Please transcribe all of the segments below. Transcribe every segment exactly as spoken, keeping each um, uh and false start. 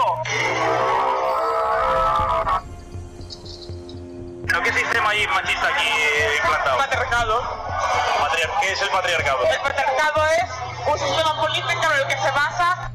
¿Pero qué sistema hay machista aquí eh, implantado? Patriarcado. Patriar ¿Qué es el patriarcado? El patriarcado es un sistema político en el que se basa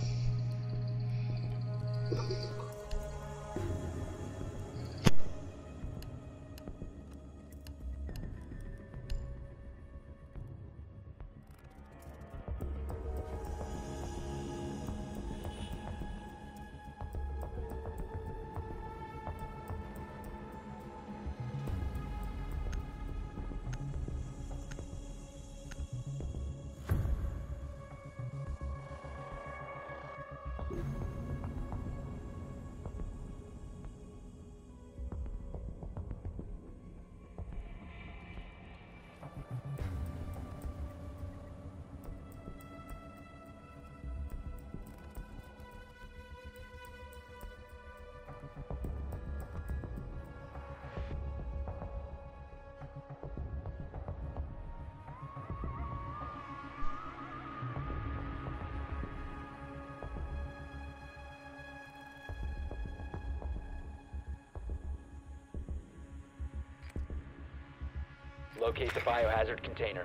Locate the biohazard container.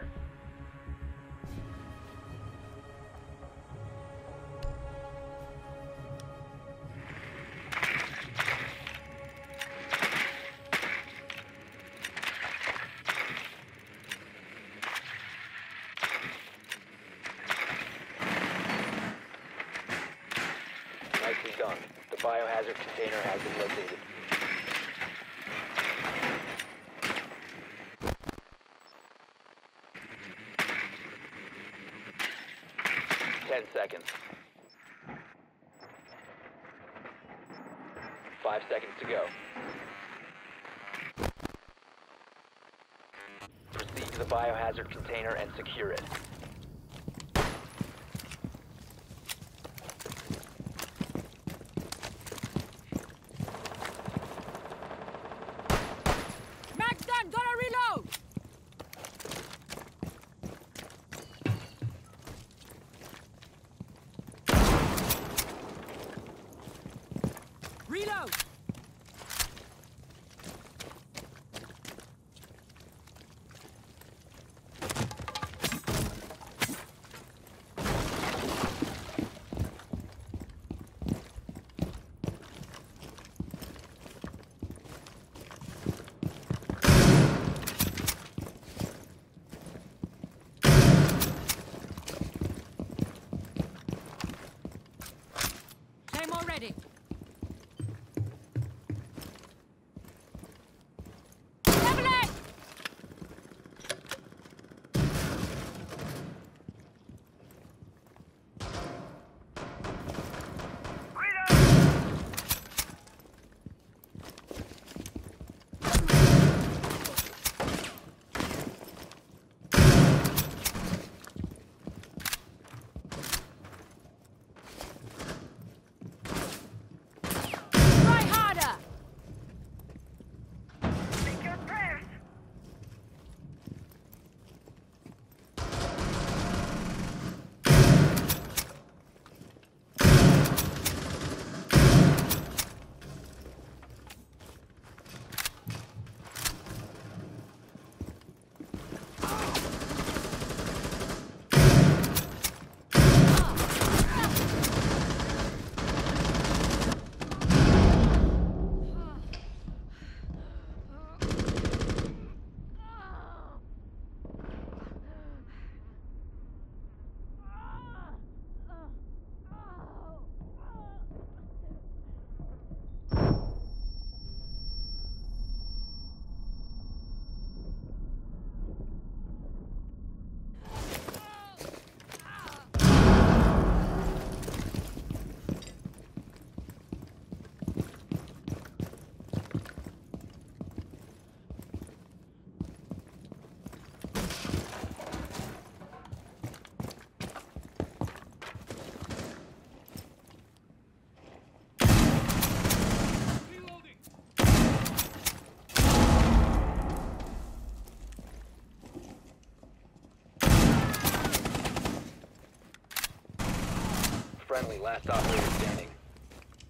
Nicely done. The biohazard container has been located. Ten seconds. Five seconds to go. Proceed to the biohazard container and secure it. Max done, gonna reload! Reload! Same already. Level it! Try harder! Friendly, last operator standing.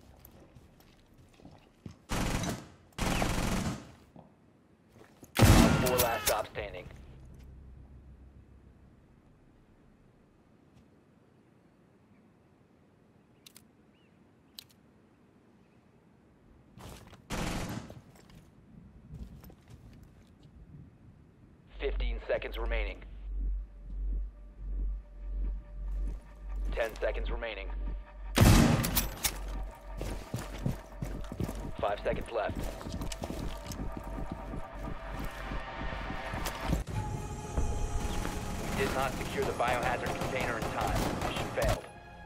four last stop standing. Fifteen seconds remaining. Ten seconds remaining. Five seconds left. Did not secure the biohazard container in time. Mission failed.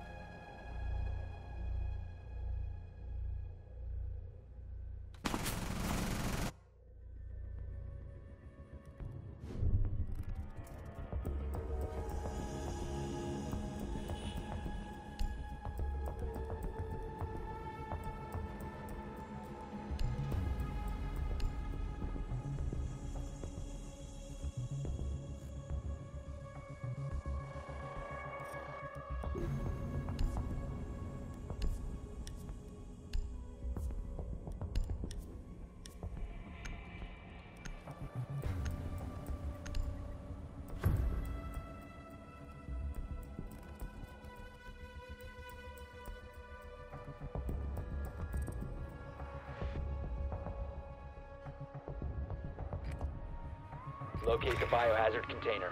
Locate the biohazard container.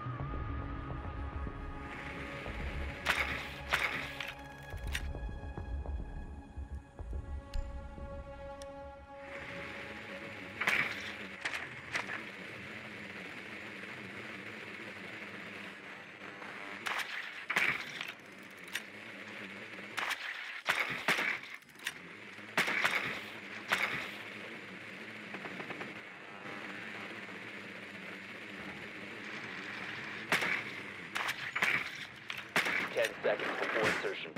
Ten seconds before insertion.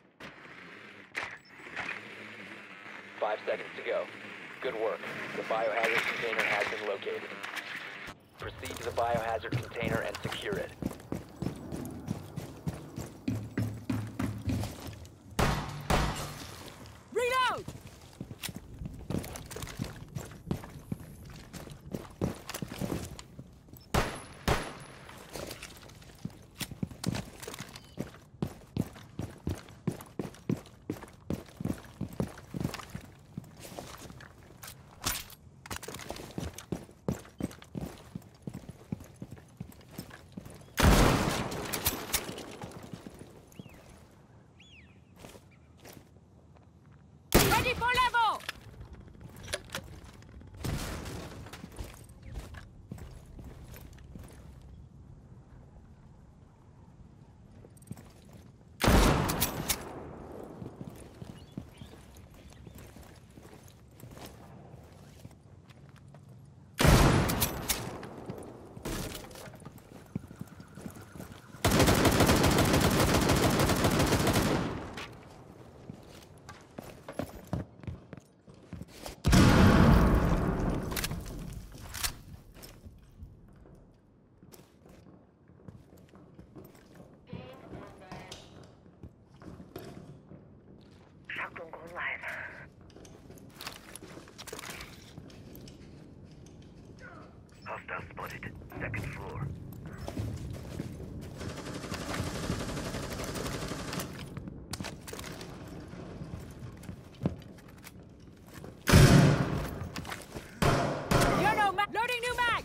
Five seconds to go. Good work. The biohazard container has been located. Proceed to the biohazard container and secure it. Reload! Ready for level! Shotgun going live. Hostile spotted. Second floor. You're no mag. Loading new mag!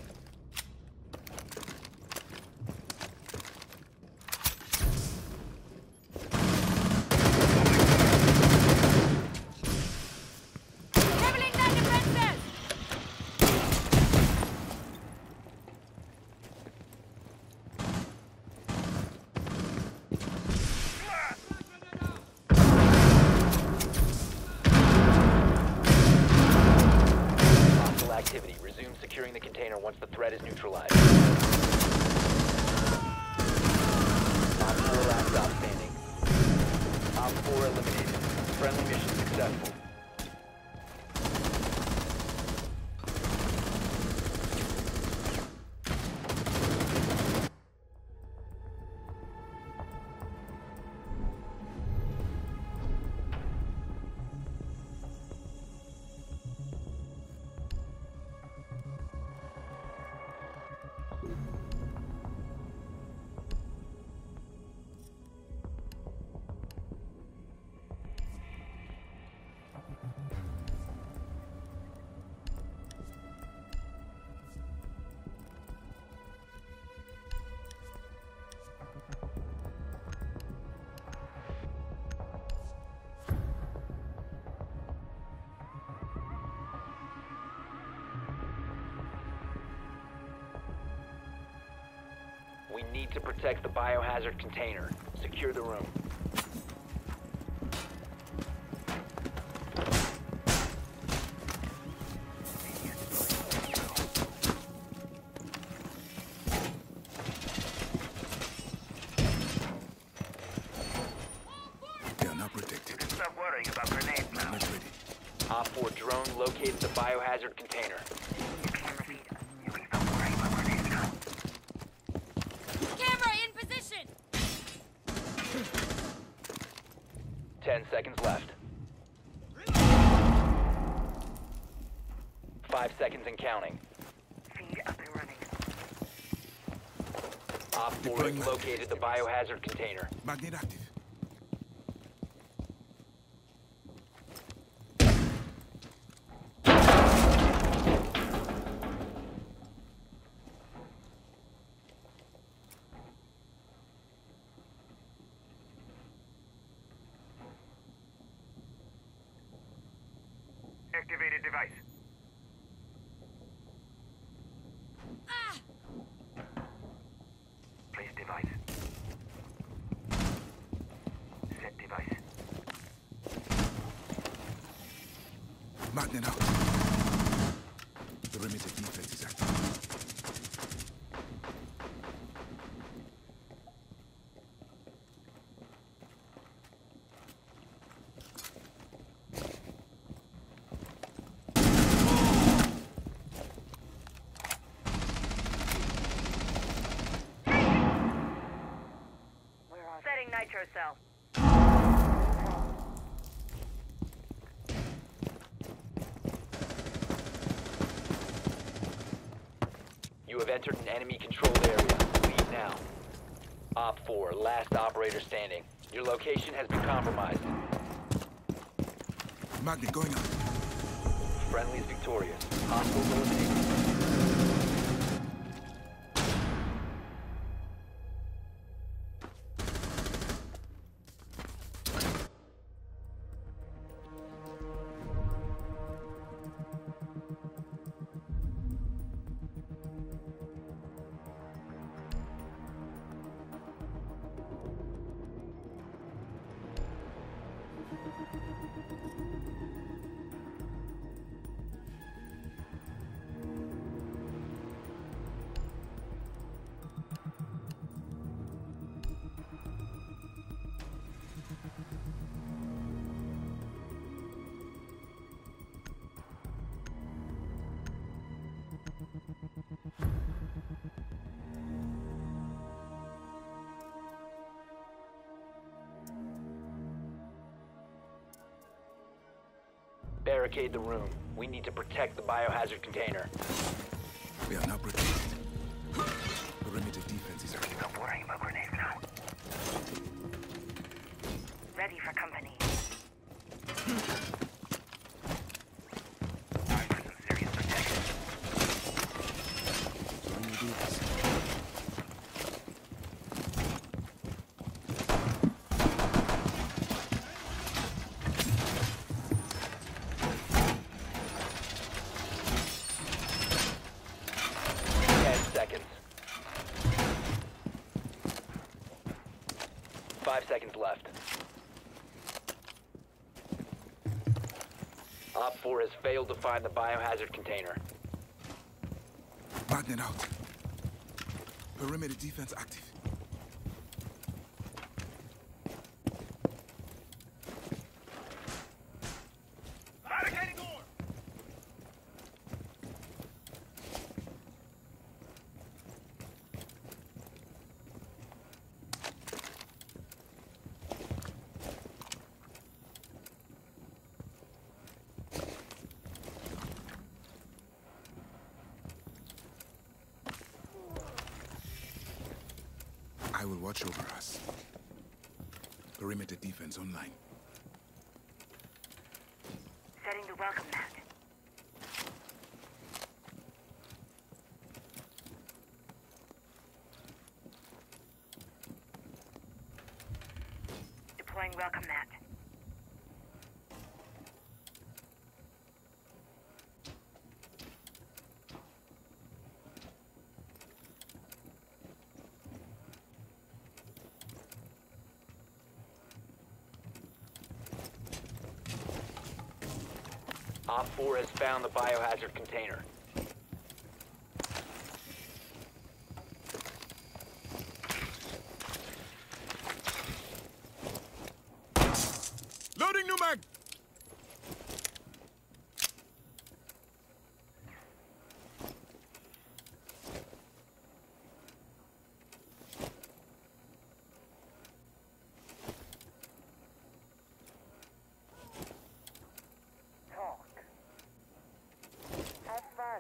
Leveling their defenses! Hostile activity. Resume securing the container once the threat is neutralized. Op four last stop standing. Op four eliminated. Friendly mission successful. We need to protect the biohazard container. Secure the room. They are not protected. Stop worrying about grenades now. Not ready. Op four drone located the biohazard container. You camera feed. You can stop worrying about grenades now. Camera in position! Ten seconds left. Five seconds and counting. Feed up and running. Op four Deploying has magnet. located the biohazard container. Magnet active. Activated device. Ah! Place device. Set device. Magnet out. Perimeter defense is active. Setting nitro cell. You have entered an enemy controlled area. Leave now. Op four, last operator standing. Your location has been compromised. Magnet going out. Friendly is victorious. Hostiles eliminated. Barricade the room. We need to protect the biohazard container. We are not protected. Perimeter defense is active. Stop worrying about grenades now. Ready for company. Time for some serious protection. When you do this, Ten seconds. Five seconds left. Op four has failed to find the biohazard container. magnet out. Perimeter defense active. Barricading door! I will watch over us. Perimeter defense online. Setting the welcome mat. Deploying welcome mat. Op four has found the biohazard container. Loading new mag! Talk. Have fun.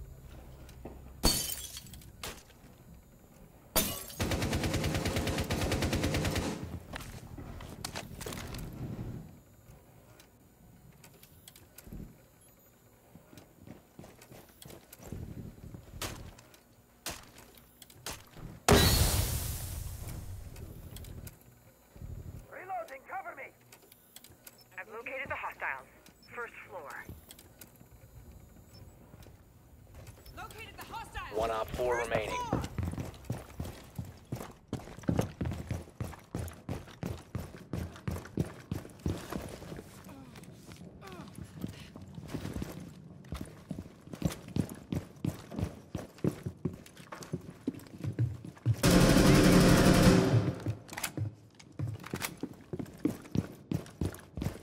Reloading, cover me! I've located the hostiles. First floor. Located the hostile. One Op four remaining.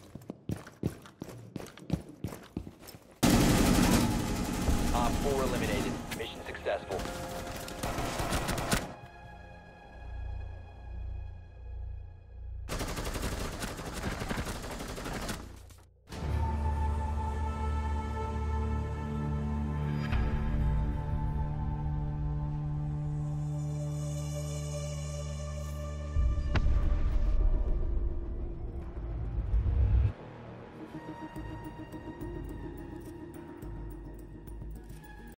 Op four eliminated.